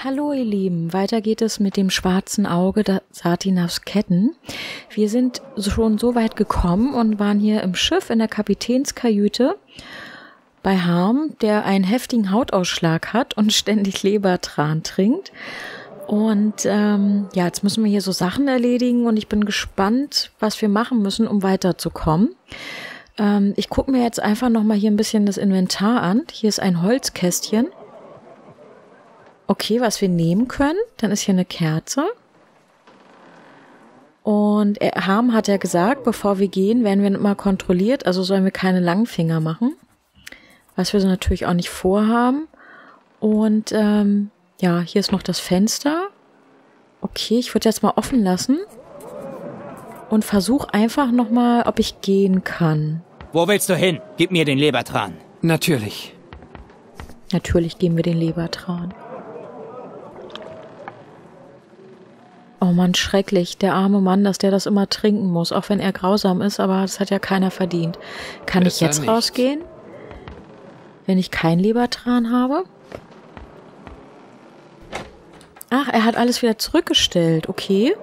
Hallo ihr Lieben, weiter geht es mit dem schwarzen Auge der Satinas Ketten. Wir sind schon so weit gekommen und waren hier im Schiff in der Kapitänskajüte bei Harm, der einen heftigen Hautausschlag hat und ständig Lebertran trinkt. Und jetzt müssen wir hier so Sachen erledigen und ich bin gespannt, was wir machen müssen, um weiterzukommen. Ich gucke mir jetzt einfach nochmal hier ein bisschen das Inventar an. Hier ist ein Holzkästchen. Okay, was wir nehmen können. Dann ist hier eine Kerze. Und Harm hat ja gesagt, bevor wir gehen, werden wir mal kontrolliert. Also sollen wir keine Langfinger machen. Was wir so natürlich auch nicht vorhaben. Und hier ist noch das Fenster. Okay, ich würde jetzt mal offen lassen. Und versuche einfach nochmal, ob ich gehen kann. Wo willst du hin? Gib mir den Lebertran. Natürlich. Natürlich geben wir den Lebertran. Oh Mann, schrecklich. Der arme Mann, dass der das immer trinken muss, auch wenn er grausam ist, aber das hat ja keiner verdient. Kann ich jetzt rausgehen? Wenn ich kein Lebertran habe? Ach, er hat alles wieder zurückgestellt. Okay.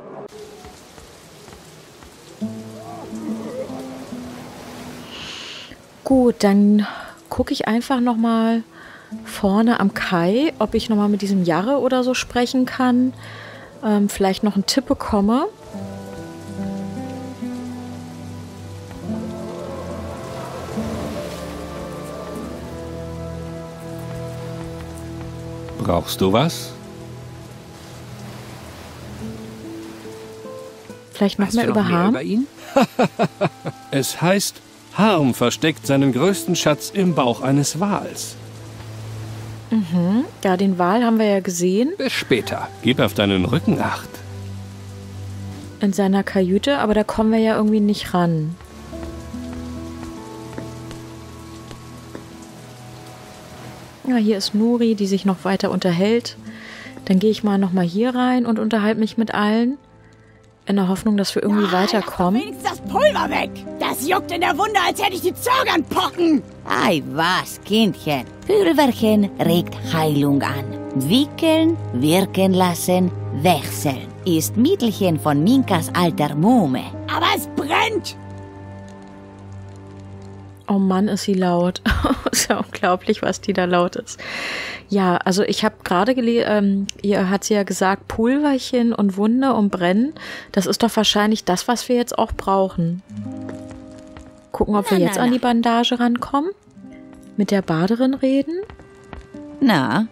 Gut, dann gucke ich einfach nochmal vorne am Kai, ob ich nochmal mit diesem Jarre oder so sprechen kann. Vielleicht noch einen Tipp bekomme. Brauchst du was? Vielleicht noch mehr über Harm? Über ihn? Es heißt, Harm versteckt seinen größten Schatz im Bauch eines Wals. Mhm. Ja, den Wal haben wir ja gesehen. Bis später. Gib auf deinen Rücken Acht. In seiner Kajüte, aber da kommen wir ja irgendwie nicht ran. Ja, hier ist Nuri, die sich noch weiter unterhält. Dann gehe ich mal nochmal hier rein und unterhalte mich mit allen. In der Hoffnung, dass wir irgendwie weiterkommen. Lass doch wenigstens das Pulver weg! Das juckt in der Wunde, als hätte ich die Zögernpocken! Ei was, Kindchen. Pülverchen regt Heilung an. Wickeln, wirken lassen, wechseln. Ist Mittelchen von Minkas alter Muhme. Aber es brennt! Oh Mann, ist sie laut. Ist ja unglaublich, was die da laut ist. Ja, also ich habe gerade gelesen, ihr hat sie ja gesagt, Pulverchen und Wunde und Brennen. Das ist doch wahrscheinlich das, was wir jetzt auch brauchen. Gucken, ob wir jetzt an die Bandage rankommen. Mit der Baderin reden. Na?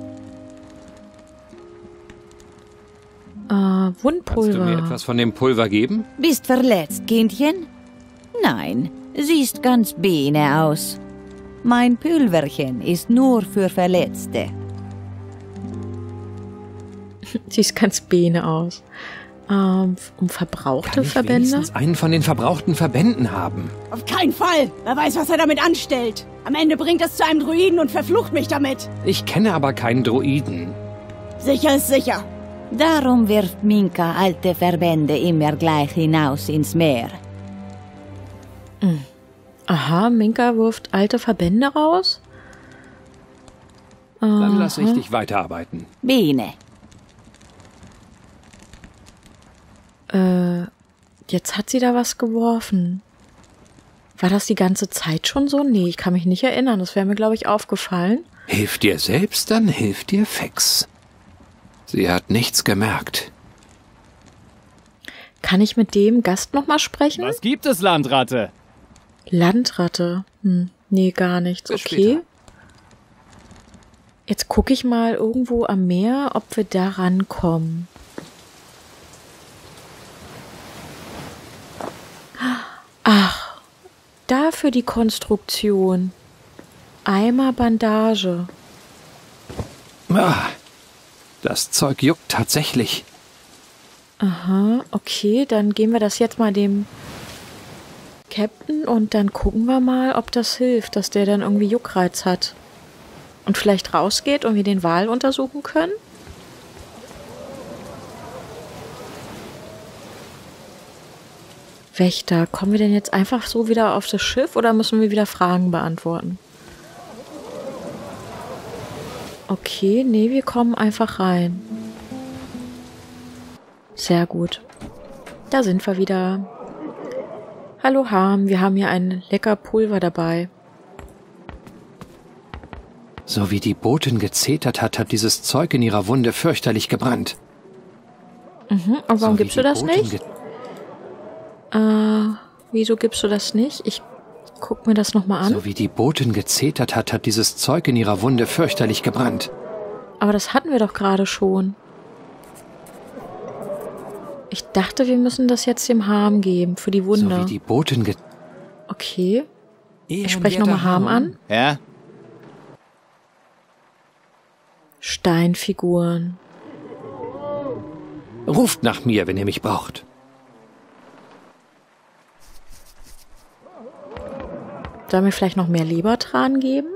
Wundpulver. Kannst du mir etwas von dem Pulver geben? Bist verletzt, Kindchen? Nein, siehst ganz bene aus. Mein Pülverchen ist nur für Verletzte. Siehst ganz bene aus. Verbrauchte Kann ich Verbände? wenigstens einen von den verbrauchten Verbänden haben? Auf keinen Fall! Wer weiß, was er damit anstellt. Am Ende bringt es zu einem Druiden und verflucht mich damit. Ich kenne aber keinen Druiden. Sicher ist sicher. Darum wirft Minka alte Verbände immer gleich hinaus ins Meer. Aha, Minka wirft alte Verbände raus? Dann lasse ich dich weiterarbeiten. Bene. Jetzt hat sie da was geworfen. War das die ganze Zeit schon so? Nee, ich kann mich nicht erinnern. Das wäre mir, glaube ich, aufgefallen. Hilf dir selbst, dann hilft dir Fex. Sie hat nichts gemerkt. Kann ich mit dem Gast nochmal sprechen? Was gibt es, Landratte? Landratte. Nee, gar nichts. Bis Okay. später. Jetzt gucke ich mal irgendwo am Meer, ob wir da rankommen. Ach, dafür die Konstruktion. Eimer Bandage. Das Zeug juckt tatsächlich. Aha, okay, dann geben wir das jetzt mal dem Captain und dann gucken wir mal, ob das hilft, dass der dann irgendwie Juckreiz hat. Und vielleicht rausgeht und wir den Wal untersuchen können? Wächter, kommen wir denn jetzt einfach so wieder auf das Schiff oder müssen wir wieder Fragen beantworten? Okay, nee, wir kommen einfach rein. Sehr gut. Da sind wir wieder. Hallo Harm, wir haben hier ein lecker Pulver dabei. So wie die Botin gezetert hat, hat dieses Zeug in ihrer Wunde fürchterlich gebrannt. Und warum gibst du das nicht? Wieso gibst du das nicht? Ich guck mir das nochmal an. So wie die Botin gezetert hat, hat dieses Zeug in ihrer Wunde fürchterlich gebrannt. Aber das hatten wir doch gerade schon. Ich dachte, wir müssen das jetzt dem Harm geben, für die Wunde. So wie die Botin Okay. Ich spreche nochmal Harm an. Ja? Steinfiguren. Ruft nach mir, wenn ihr mich braucht. Sollen wir vielleicht noch mehr Lebertran geben?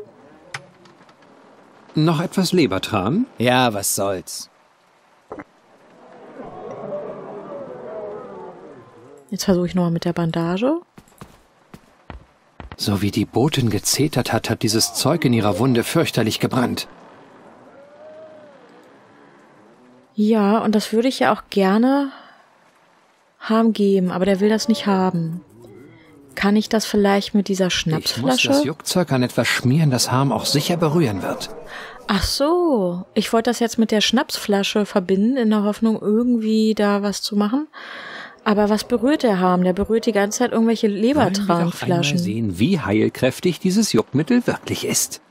Noch etwas Lebertran? Ja, was soll's. Jetzt versuche ich nochmal mit der Bandage. So wie die Botin gezetert hat, hat dieses Zeug in ihrer Wunde fürchterlich gebrannt. Ja, und das würde ich ja auch gerne Harm geben, aber der will das nicht haben. Kann ich das vielleicht mit dieser Schnapsflasche? Ich muss das Juckzeug an etwas schmieren, das Harm auch sicher berühren wird. Ach so, ich wollte das jetzt mit der Schnapsflasche verbinden, in der Hoffnung, irgendwie da was zu machen. Aber was berührt der Harm? Der berührt die ganze Zeit irgendwelche Wollen wir doch einmal Lebertranflaschen. sehen, wie heilkräftig dieses Juckmittel wirklich ist.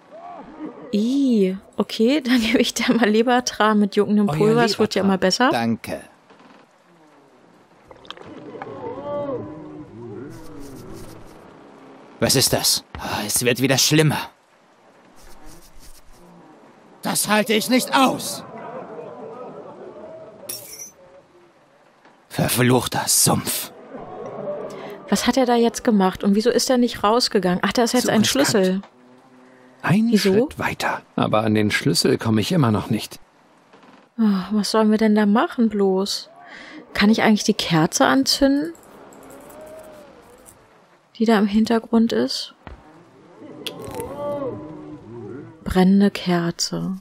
Okay, dann gebe ich dir mal Lebertran mit juckendem Euer Pulver, es wird ja Lebertran. immer besser. Danke. Was ist das? Es wird wieder schlimmer. Das halte ich nicht aus. Verfluchter Sumpf. Was hat er da jetzt gemacht und wieso ist er nicht rausgegangen? Ach, da ist jetzt So ein riskant. Schlüssel. Ein Wieso? Schritt weiter. Aber an den Schlüssel komme ich immer noch nicht. Was sollen wir denn da machen bloß? Kann ich eigentlich die Kerze anzünden? Die da im Hintergrund ist? Brennende Kerze.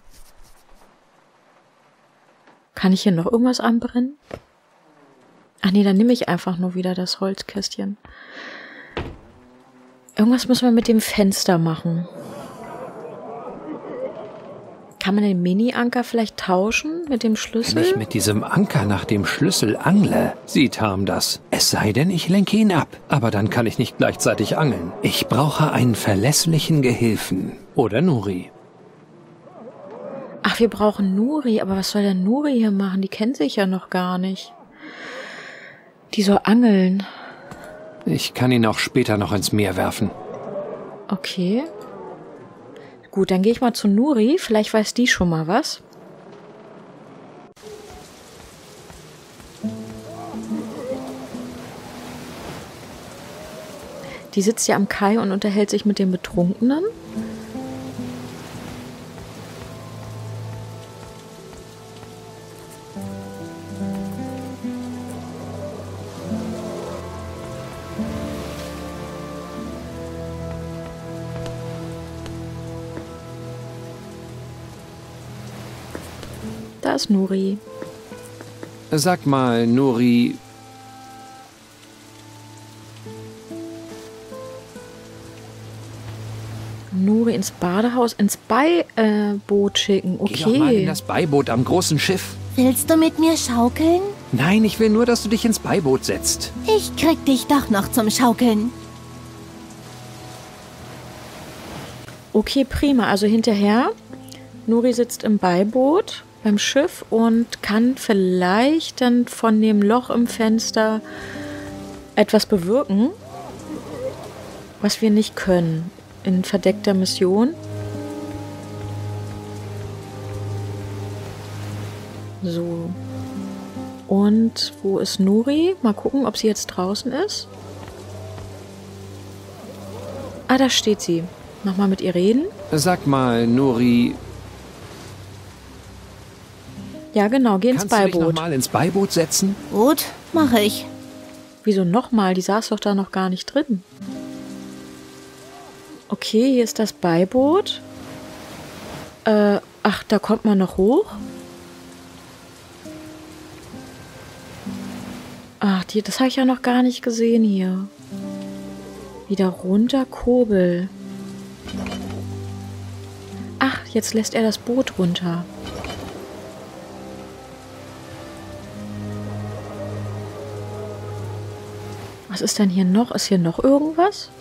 Kann ich hier noch irgendwas anbrennen? Ach nee, dann nehme ich einfach nur wieder das Holzkästchen. Irgendwas müssen wir mit dem Fenster machen. Kann man den Mini-Anker vielleicht tauschen mit dem Wenn Schlüssel? ich mit diesem Anker nach dem Schlüssel angle, sieht Harm das. Es sei denn, ich lenke ihn ab. Aber dann kann ich nicht gleichzeitig angeln. Ich brauche einen verlässlichen Gehilfen. Oder Nuri. Ach, wir brauchen Nuri. Aber was soll der Nuri hier machen? Die kennt sich ja noch gar nicht. Die soll angeln. Ich kann ihn auch später noch ins Meer werfen. Okay. Gut, dann gehe ich mal zu Nuri. Vielleicht weiß die schon mal was. Die sitzt ja am Kai und unterhält sich mit den Betrunkenen. Da ist Nuri. Sag mal, Nuri, Nuri ins Badehaus, ins Beiboot schicken. geh doch mal in Okay. das Beiboot am großen Schiff. Willst du mit mir schaukeln? Nein, ich will nur, dass du dich ins Beiboot setzt. Ich krieg dich doch noch zum Schaukeln. Okay, prima. Also hinterher. Nuri sitzt im Beiboot beim Schiff und kann vielleicht dann von dem Loch im Fenster etwas bewirken, was wir nicht können in verdeckter Mission. So. Und wo ist Nuri? Mal gucken, ob sie jetzt draußen ist. Ah, da steht sie. Nochmal mit ihr reden. Sag mal, Nuri, Ja, genau, geh ins kannst du dich noch Beiboot. mal ins Beiboot setzen? Gut, mache ich. Wieso nochmal? Die saß doch da noch gar nicht drin. Okay, hier ist das Beiboot. Ach, da kommt man noch hoch? Ach, das habe ich ja noch gar nicht gesehen hier. Wieder runter, Kurbel. Ach, jetzt lässt er das Boot runter. Was ist denn hier noch? Ist hier noch irgendwas?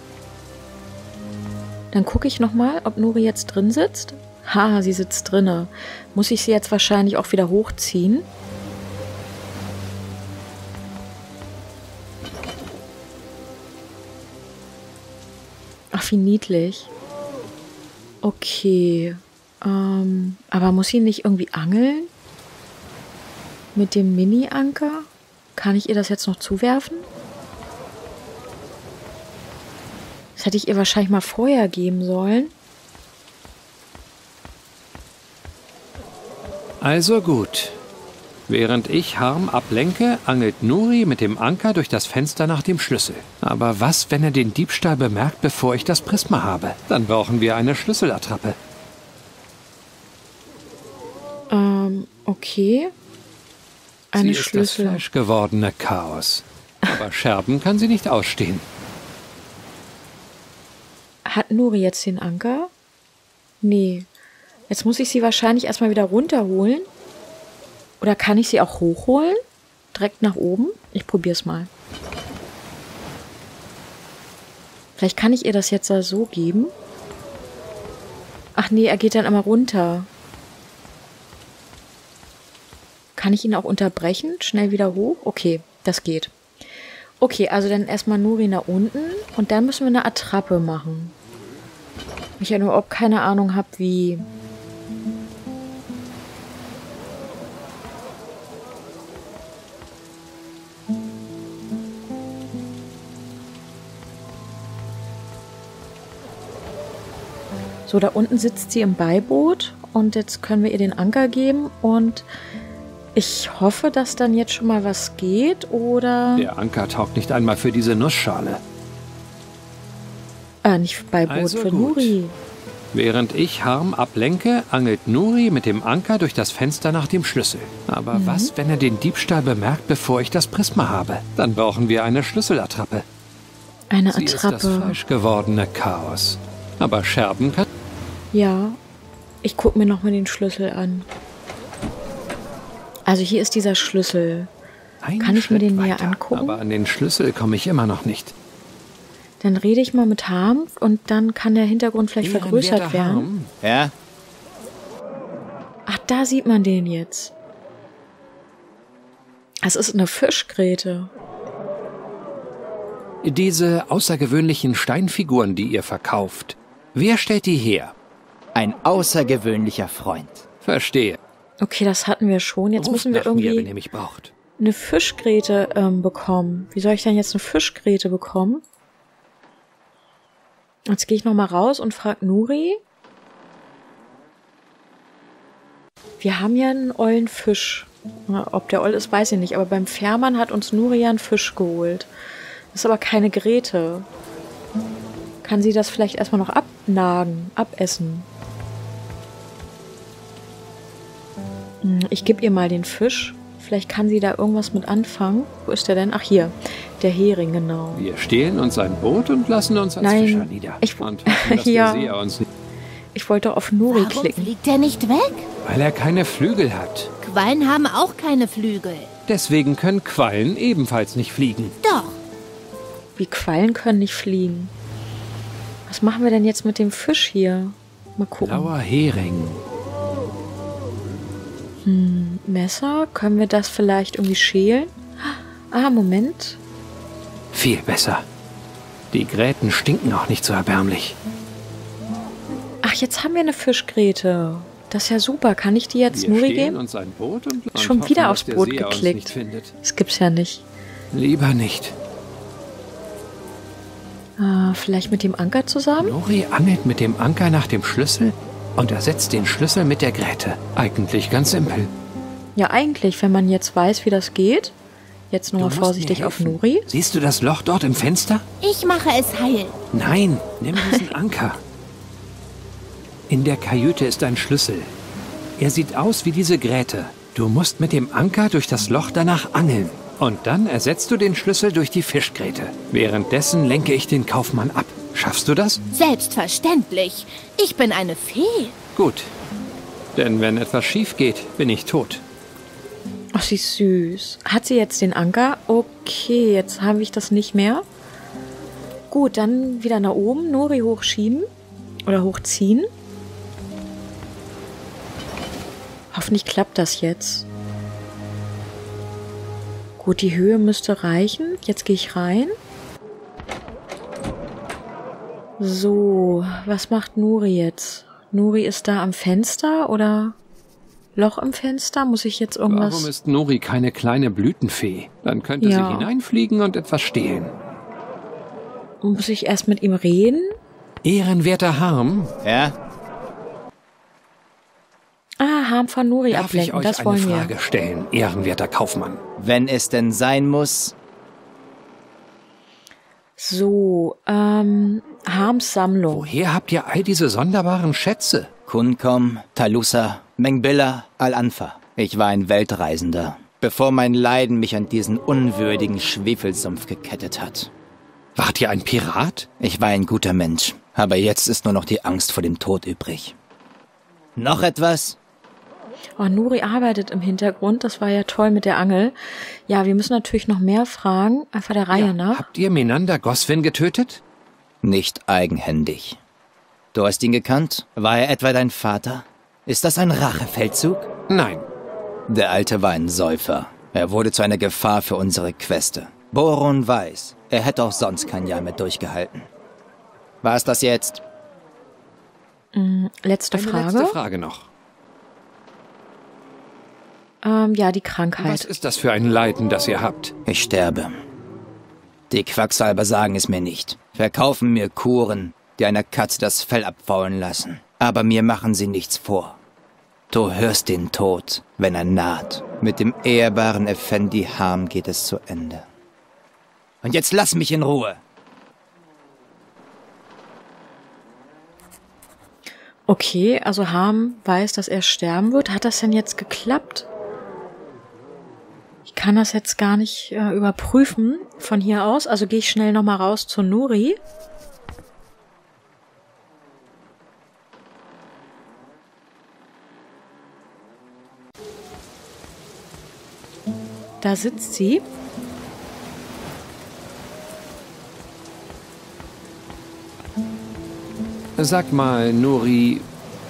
Dann gucke ich nochmal, ob Nuri jetzt drin sitzt. Ha, sie sitzt drinne. Muss ich sie jetzt wahrscheinlich auch wieder hochziehen? Ach, wie niedlich. Okay. Aber muss sie nicht irgendwie angeln? Mit dem Mini-Anker? Kann ich ihr das jetzt noch zuwerfen? Das hätte ich ihr wahrscheinlich mal vorher geben sollen. Also gut. Während ich Harm ablenke, angelt Nuri mit dem Anker durch das Fenster nach dem Schlüssel. Aber was, wenn er den Diebstahl bemerkt, bevor ich das Prisma habe? Dann brauchen wir eine Schlüsselattrappe. Okay. Eine Sie Schlüssel. ist das fleischgewordene Chaos. Aber Scherben kann sie nicht ausstehen. Hat Nuri jetzt den Anker? Nee. Jetzt muss ich sie wahrscheinlich erstmal wieder runterholen. Oder kann ich sie auch hochholen? Direkt nach oben? Ich probier's mal. Vielleicht kann ich ihr das jetzt so geben. Ach nee, er geht dann immer runter. Kann ich ihn auch unterbrechen? Schnell wieder hoch? Okay, das geht. Okay, also dann erstmal Nuri nach unten und dann müssen wir eine Attrappe machen. Ich ja nur überhaupt keine Ahnung habe, wie. So, da unten sitzt sie im Beiboot und jetzt können wir ihr den Anker geben und ich hoffe, dass dann jetzt schon mal was geht, oder? Der Anker taugt nicht einmal für diese Nussschale. Nicht Beiboot, Also für gut. Nuri. Während ich Harm ablenke, angelt Nuri mit dem Anker durch das Fenster nach dem Schlüssel. Aber was, wenn er den Diebstahl bemerkt, bevor ich das Prisma habe? Dann brauchen wir eine Schlüsselattrappe. Eine Sie ist das Attrappe. fleischgewordene Chaos. Aber Scherben kann... Ja, ich gucke mir nochmal den Schlüssel an. Also hier ist dieser Schlüssel. Einen Kann ich mir Schritt den näher weiter, angucken? Aber an den Schlüssel komme ich immer noch nicht. Dann rede ich mal mit Harm und dann kann der Hintergrund vielleicht vergrößert Ehrenwerter werden. Harm, Ja? Ach, da sieht man den jetzt. Es ist eine Fischgräte. diese außergewöhnlichen Steinfiguren, die ihr verkauft, wer stellt die her? Ein außergewöhnlicher Freund. Verstehe. Okay, das hatten wir schon. Jetzt Ruft müssen wir nach mir, wenn irgendwie ihr mich braucht. eine Fischgräte bekommen. Wie soll ich denn jetzt eine Fischgräte bekommen? Jetzt gehe ich nochmal raus und frage Nuri. Wir haben ja einen ollen Fisch. Ob der oll ist, weiß ich nicht. Aber beim Fährmann hat uns Nuri ja einen Fisch geholt. Das ist aber keine Gräte. Kann sie das vielleicht erstmal noch abnagen, abessen? Ich gebe ihr mal den Fisch. Vielleicht kann sie da irgendwas mit anfangen. Wo ist der denn? Ach, hier. Der Hering, genau. Wir stehlen uns ein Boot und lassen uns als Nein, Fischer nieder. ich- Und hoffen, dass Ja. der Seher uns nicht... Ich wollte auf Nuri Warum klicken. fliegt er nicht weg? Weil er keine Flügel hat. Quallen haben auch keine Flügel. Deswegen können Quallen ebenfalls nicht fliegen. Doch. Wie Quallen können nicht fliegen. Was machen wir denn jetzt mit dem Fisch hier? Mal gucken. Blauer Hering. Messer? Können wir das vielleicht irgendwie schälen? Ah, Moment. Viel besser. Die Gräten stinken auch nicht so erbärmlich. Ach, jetzt haben wir eine Fischgräte. Das ist ja super. Kann ich die jetzt Wir Nuri stehlen geben? uns ein Boot und Schon hoffen, wieder dass aufs der Boot Seher uns geklickt. nicht findet. Das gibt's ja nicht. Lieber nicht. Vielleicht mit dem Anker zusammen? Nuri angelt mit dem Anker nach dem Schlüssel und ersetzt den Schlüssel mit der Gräte. Eigentlich ganz simpel. Ja, eigentlich, wenn man jetzt weiß, wie das geht. Jetzt nochmal Du musst vorsichtig mir auf helfen. Nuri. Siehst du das Loch dort im Fenster? Ich mache es heil. Nein, nimm diesen Anker. In der Kajüte ist ein Schlüssel. Er sieht aus wie diese Gräte. Du musst mit dem Anker durch das Loch danach angeln. Und dann ersetzt du den Schlüssel durch die Fischgräte. Währenddessen lenke ich den Kaufmann ab. Schaffst du das? Selbstverständlich. Ich bin eine Fee. Gut. Denn wenn etwas schief geht, bin ich tot. Ach, sie ist süß. Hat sie jetzt den Anker? Okay, jetzt habe ich das nicht mehr. Gut, dann wieder nach oben. Nuri hochschieben. Oder hochziehen. Hoffentlich klappt das jetzt. Gut, die Höhe müsste reichen. Jetzt gehe ich rein. So, was macht Nuri jetzt? Nuri ist da am Fenster oder Loch im Fenster? Muss ich jetzt irgendwas... Warum ist Nuri keine kleine Blütenfee? Dann könnte sie hineinfliegen und etwas stehlen. Muss ich erst mit ihm reden? Ehrenwerter Harm. Ja? Ah, Harm von Nuri Darf ich ablenken, euch das eine wollen wir. Frage stellen, ehrenwerter Kaufmann? Wenn es denn sein muss. So, Harms Sammlung. Woher habt ihr all diese sonderbaren Schätze? Kunkom, Talusa, Mengbilla, Al-Anfa. Ich war ein Weltreisender, bevor mein Leiden mich an diesen unwürdigen Schwefelsumpf gekettet hat. Wart ihr ein Pirat? Ich war ein guter Mensch, aber jetzt ist nur noch die Angst vor dem Tod übrig. Noch etwas? Oh, Nuri arbeitet im Hintergrund, das war ja toll mit der Angel. Ja, wir müssen natürlich noch mehr fragen, einfach der Reihe nach. Habt ihr Menander Goswin getötet? Nicht eigenhändig. Du hast ihn gekannt? War er etwa dein Vater? Ist das ein Rachefeldzug? Nein. Der Alte war ein Säufer. Er wurde zu einer Gefahr für unsere Queste. Boron weiß, er hätte auch sonst kein Jahr mehr durchgehalten. War es das jetzt? Letzte Eine Frage. letzte Frage noch. Ja, die Krankheit. Was ist das für ein Leiden, das ihr habt? Ich sterbe. Die Quacksalber sagen es mir nicht. Verkaufen mir Kuren, die einer Katze das Fell abfaulen lassen. Aber mir machen sie nichts vor. Du hörst den Tod, wenn er naht. Mit dem ehrbaren Effendi Harm geht es zu Ende. Und jetzt lass mich in Ruhe. Okay, also Harm weiß, dass er sterben wird. Hat das denn jetzt geklappt? Ich kann das jetzt gar nicht überprüfen von hier aus. Also gehe ich schnell nochmal raus zu Nuri. Da sitzt sie. Sag mal, Nuri,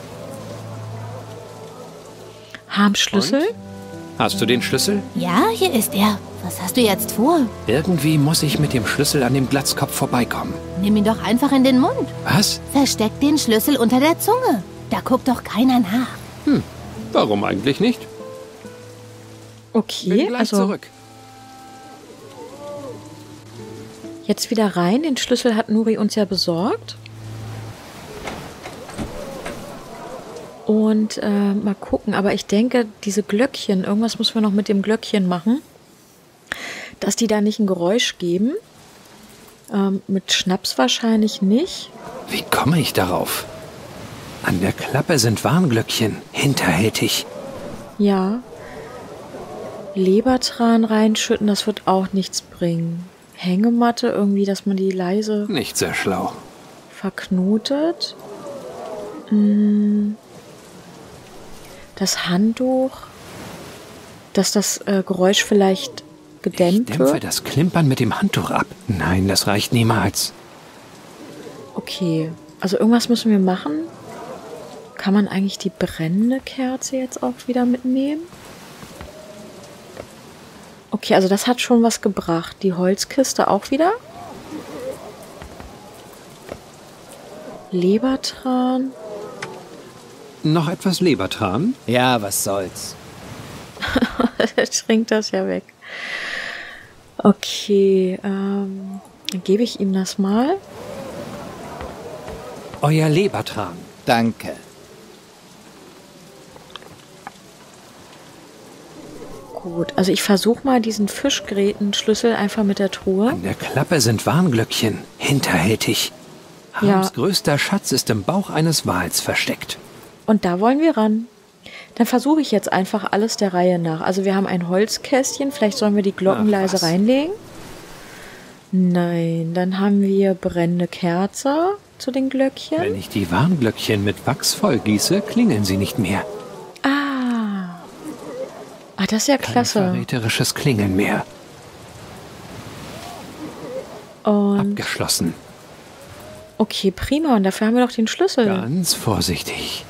Harms Schlüssel. hast du den Schlüssel? Ja, hier ist er. Was hast du jetzt vor? Irgendwie muss ich mit dem Schlüssel an dem Glatzkopf vorbeikommen. Nimm ihn doch einfach in den Mund. Was? Versteck den Schlüssel unter der Zunge. Da guckt doch keiner nach. Warum eigentlich nicht? Okay, Bin gleich also zurück. jetzt wieder rein. Den Schlüssel hat Nuri uns ja besorgt. Und mal gucken. Aber ich denke, diese Glöckchen, irgendwas müssen wir noch mit dem Glöckchen machen, dass die da nicht ein Geräusch geben. Mit Schnaps wahrscheinlich nicht. Wie komme ich darauf? An der Klappe sind Warnglöckchen, hinterhältig. Ja. Lebertran reinschütten, das wird auch nichts bringen. Hängematte, irgendwie, dass man die leise Nicht sehr schlau. verknotet. Das Handtuch, dass das Geräusch vielleicht Ich gedämmt dämpfe wird. das Klimpern mit dem Handtuch ab. Nein, das reicht niemals. Okay, also irgendwas müssen wir machen. Kann man eigentlich die brennende Kerze jetzt auch wieder mitnehmen? Okay, also das hat schon was gebracht. Die Holzkiste auch wieder. Lebertran. Noch etwas Lebertran? Ja, was soll's. Trinkt das ja weg. Okay, dann gebe ich ihm das mal. Euer Lebertran. Danke. Gut, also ich versuche mal diesen Fischgrätenschlüssel einfach mit der Truhe. An der Klappe sind Warnglöckchen, hinterhältig. Harms Ja. größter Schatz ist im Bauch eines Wals versteckt. Und da wollen wir ran. Dann versuche ich jetzt einfach alles der Reihe nach. Also wir haben ein Holzkästchen. Vielleicht sollen wir die Glocken leise reinlegen. Nein, dann haben wir brennende Kerze zu den Glöckchen. Wenn ich die Warnglöckchen mit Wachs vollgieße, klingeln sie nicht mehr. Ah, das ist ja klasse. Kein verräterisches Klingeln mehr. Und Abgeschlossen. okay, prima. Und dafür haben wir doch den Schlüssel. Ganz vorsichtig.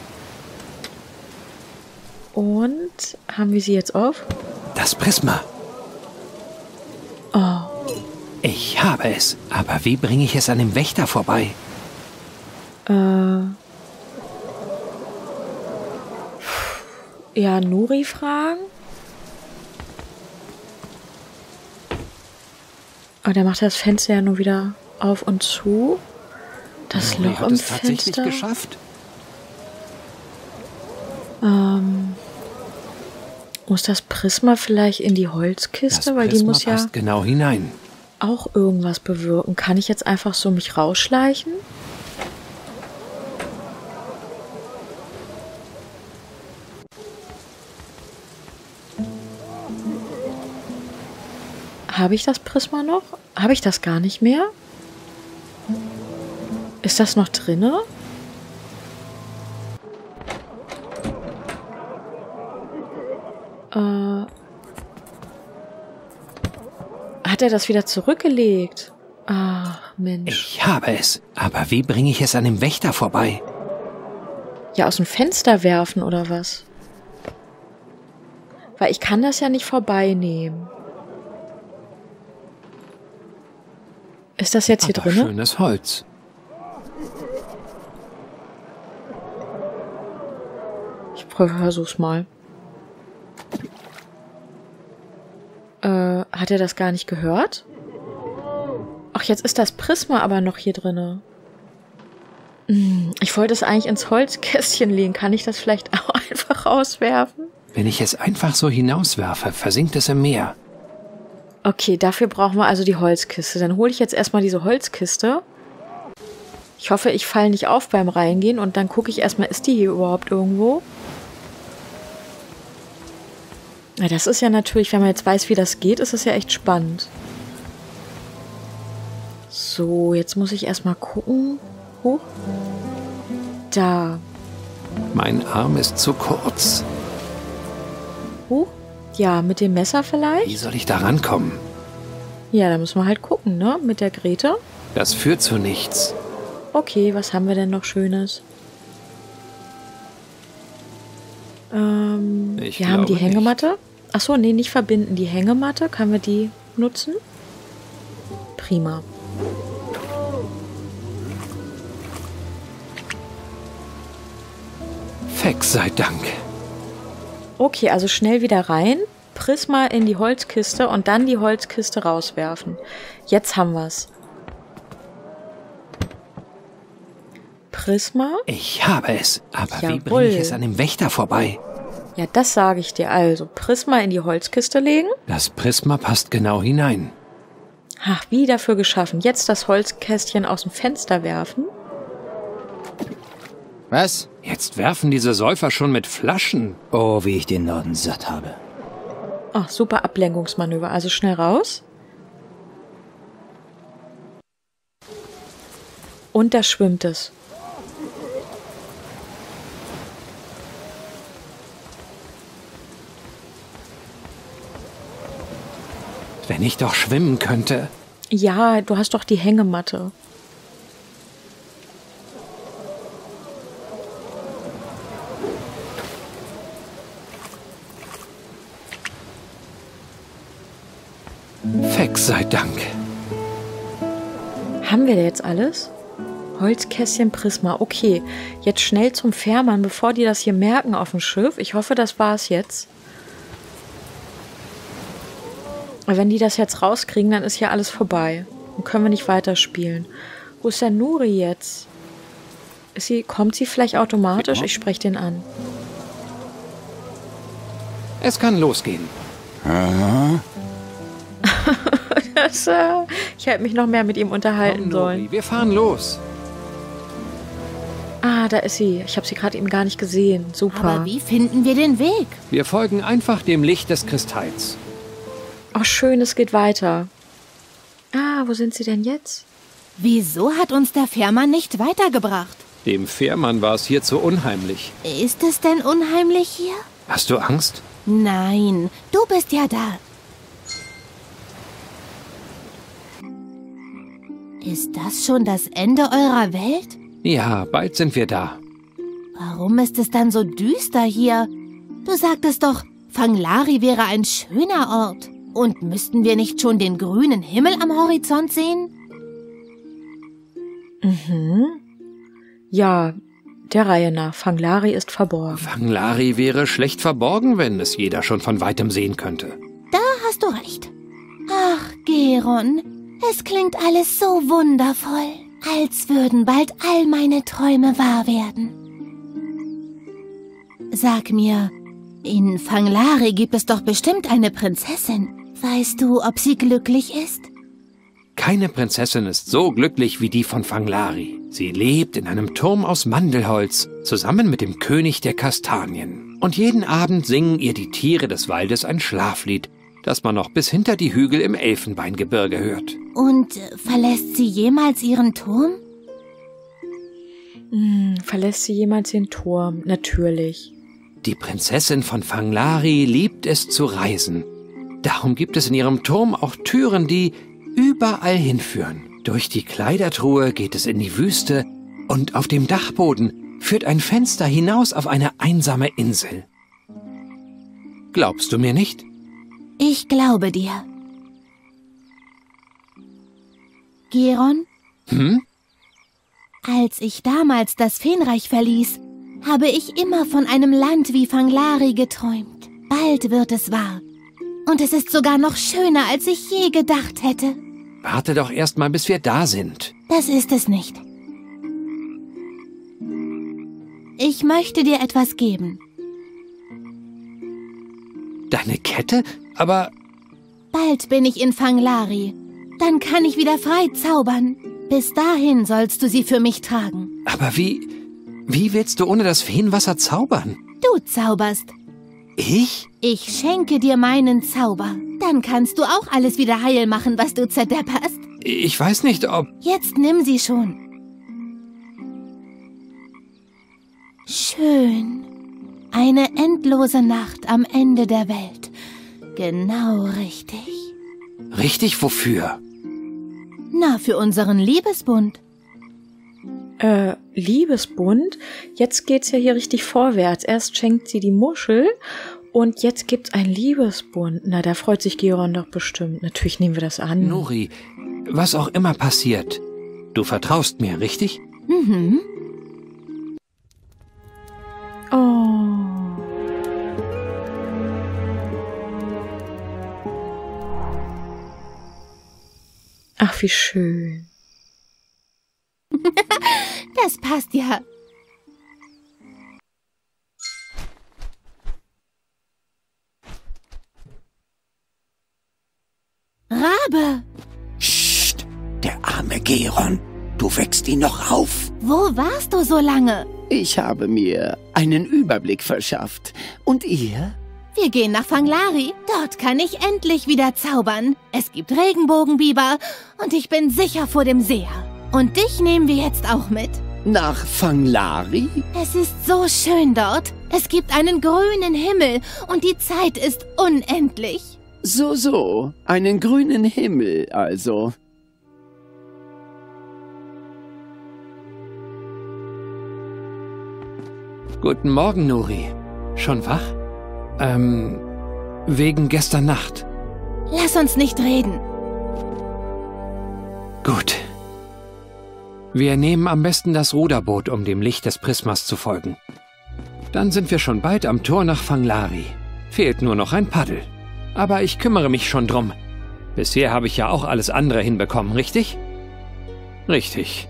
Und haben wir sie jetzt auf? Das Prisma. Oh, Ich habe es. Aber wie bringe ich es an dem Wächter vorbei? ja, Nuri fragen. Aber der macht das Fenster ja nur wieder auf und zu. Das Nuri Loch hat im es tatsächlich Fenster. geschafft. Muss das Prisma vielleicht in die Holzkiste? Das Weil die Prisma muss ja passt genau hinein. auch irgendwas bewirken. Kann ich jetzt einfach so mich rausschleichen? Habe ich das Prisma noch? Habe ich das gar nicht mehr? Ist das noch drinne? Hat er das wieder zurückgelegt? Ach, Mensch. Ich habe es. Aber wie bringe ich es an dem Wächter vorbei? Ja, aus dem Fenster werfen oder was? Weil ich kann das ja nicht vorbeinehmen. Ist das jetzt hier Aber drin? schönes Holz. Ich versuch's mal. Hat er das gar nicht gehört? Ach, jetzt ist das Prisma aber noch hier drinne. Ich wollte es eigentlich ins Holzkästchen legen. Kann ich das vielleicht auch einfach rauswerfen? Wenn ich es einfach so hinauswerfe, versinkt es im Meer. Okay, dafür brauchen wir also die Holzkiste. Dann hole ich jetzt erstmal diese Holzkiste. Ich hoffe, ich falle nicht auf beim Reingehen und dann gucke ich erstmal, ist die hier überhaupt irgendwo? Ja, das ist ja natürlich, wenn man jetzt weiß, wie das geht, ist es ja echt spannend. So, jetzt muss ich erstmal gucken. Hoch. Da. Mein Arm ist zu kurz. Hoch. Ja, mit dem Messer vielleicht? Wie soll ich da rankommen? Ja, da müssen wir halt gucken, ne? Mit der Grete. Das führt zu nichts. Okay, was haben wir denn noch Schönes? Wir haben die Hängematte. Achso, nee, nicht verbinden. Die Hängematte, können wir die nutzen? Prima. Fex sei Dank. Okay, also schnell wieder rein. Prisma in die Holzkiste und dann die Holzkiste rauswerfen. Jetzt haben wir's. Prisma? Ich habe es. Aber wie Jawohl. bringe ich es an dem Wächter vorbei? Ja, das sage ich dir also. Prisma in die Holzkiste legen. Das Prisma passt genau hinein. Ach, wie dafür geschaffen. Jetzt das Holzkästchen aus dem Fenster werfen. Was? Jetzt werfen diese Säufer schon mit Flaschen. Oh, wie ich den Norden satt habe. Ach, super Ablenkungsmanöver. Also schnell raus. Und da schwimmt es. Wenn ich doch schwimmen könnte. Ja, du hast doch die Hängematte. Fex sei Dank. Haben wir jetzt alles? Holzkästchen, Prisma. Okay, jetzt schnell zum Fährmann, bevor die das hier merken auf dem Schiff. Ich hoffe, das war's jetzt. Weil wenn die das jetzt rauskriegen, dann ist ja alles vorbei. Dann können wir nicht weiterspielen. Wo ist der Nuri jetzt? Kommt sie vielleicht automatisch? Ich spreche den an. Es kann losgehen. Ich hätte mich noch mehr mit ihm unterhalten Komm, sollen. Nuri, wir fahren los. Ah, da ist sie. Ich habe sie gerade eben gar nicht gesehen. Super. Aber wie finden wir den Weg? Wir folgen einfach dem Licht des Kristalls. Oh, schön, es geht weiter. Ah, wo sind sie denn jetzt? Wieso hat uns der Fährmann nicht weitergebracht? Dem Fährmann war es hier zu unheimlich. Ist es denn unheimlich hier? Hast du Angst? Nein, du bist ja da. Ist das schon das Ende eurer Welt? Ja, bald sind wir da. Warum ist es dann so düster hier? Du sagtest doch, Fanglari wäre ein schöner Ort. Und müssten wir nicht schon den grünen Himmel am Horizont sehen? Ja, der Reihe nach. Fanglari ist verborgen. Fanglari wäre schlecht verborgen, wenn es jeder schon von weitem sehen könnte. Da hast du recht. Ach, Geron, es klingt alles so wundervoll, als würden bald all meine Träume wahr werden. Sag mir, in Fanglari gibt es doch bestimmt eine Prinzessin. Weißt du, ob sie glücklich ist? Keine Prinzessin ist so glücklich wie die von Fanglari. Sie lebt in einem Turm aus Mandelholz, zusammen mit dem König der Kastanien. Und jeden Abend singen ihr die Tiere des Waldes ein Schlaflied, das man noch bis hinter die Hügel im Elfenbeingebirge hört. Und verlässt sie jemals ihren Turm? Verlässt sie jemals den Turm? Natürlich. Die Prinzessin von Fanglari liebt es zu reisen. Darum gibt es in ihrem Turm auch Türen, die überall hinführen. Durch die Kleidertruhe geht es in die Wüste und auf dem Dachboden führt ein Fenster hinaus auf eine einsame Insel. Glaubst du mir nicht? Ich glaube dir. Geron? Als ich damals das Feenreich verließ, habe ich immer von einem Land wie Fanglari geträumt. Bald wird es wahr. Und es ist sogar noch schöner, als ich je gedacht hätte. Warte doch erst mal, bis wir da sind. Das ist es nicht. Ich möchte dir etwas geben. Deine Kette? Aber Bald bin ich in Fanglari. Dann kann ich wieder frei zaubern. Bis dahin sollst du sie für mich tragen. wie willst du ohne das Feenwasser zaubern? Du zauberst. Ich? Ich schenke dir meinen Zauber. Dann kannst du auch alles wieder heil machen, was du zerdepperst. Ich weiß nicht, ob... Jetzt nimm sie schon. Schön. Eine endlose Nacht am Ende der Welt. Genau richtig. Richtig wofür? Na, für unseren Liebesbund. Liebesbund? Jetzt geht's ja hier richtig vorwärts. Erst schenkt sie die Muschel und jetzt gibt's einen Liebesbund. Na, da freut sich Geron doch bestimmt. Natürlich nehmen wir das an. Nuri, was auch immer passiert, du vertraust mir, richtig? Mhm. Oh. Ach, wie schön. Das passt ja. Rabe! Psst, der arme Geron. Du wächst ihn noch auf. Wo warst du so lange? Ich habe mir einen Überblick verschafft. Und ihr? Wir gehen nach Fanglari. Dort kann ich endlich wieder zaubern. Es gibt Regenbogenbiber und ich bin sicher vor dem Seher. Und dich nehmen wir jetzt auch mit. Nach Fanglari? Es ist so schön dort. Es gibt einen grünen Himmel und die Zeit ist unendlich. So, einen grünen Himmel also. Guten Morgen, Nuri. Schon wach? Wegen gestern Nacht. Lass uns nicht reden. Gut. Wir nehmen am besten das Ruderboot, um dem Licht des Prismas zu folgen. Dann sind wir schon bald am Tor nach Fanglari. Fehlt nur noch ein Paddel. Aber ich kümmere mich schon drum. Bisher habe ich ja auch alles andere hinbekommen, richtig? Richtig.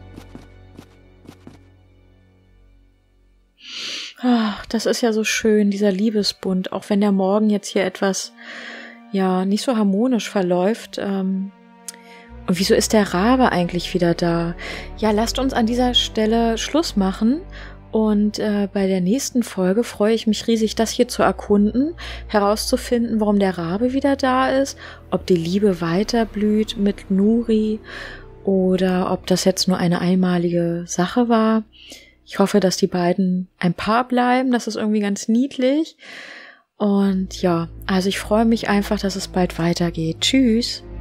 Ach, das ist ja so schön, dieser Liebesbund. Auch wenn der Morgen jetzt hier etwas, ja, nicht so harmonisch verläuft. Und wieso ist der Rabe eigentlich wieder da? Ja, lasst uns an dieser Stelle Schluss machen. Und bei der nächsten Folge freue ich mich riesig, das hier zu erkunden, herauszufinden, warum der Rabe wieder da ist, ob die Liebe weiterblüht mit Nuri oder ob das jetzt nur eine einmalige Sache war. Ich hoffe, dass die beiden ein Paar bleiben. Das ist irgendwie ganz niedlich. Und ja, also ich freue mich einfach, dass es bald weitergeht. Tschüss!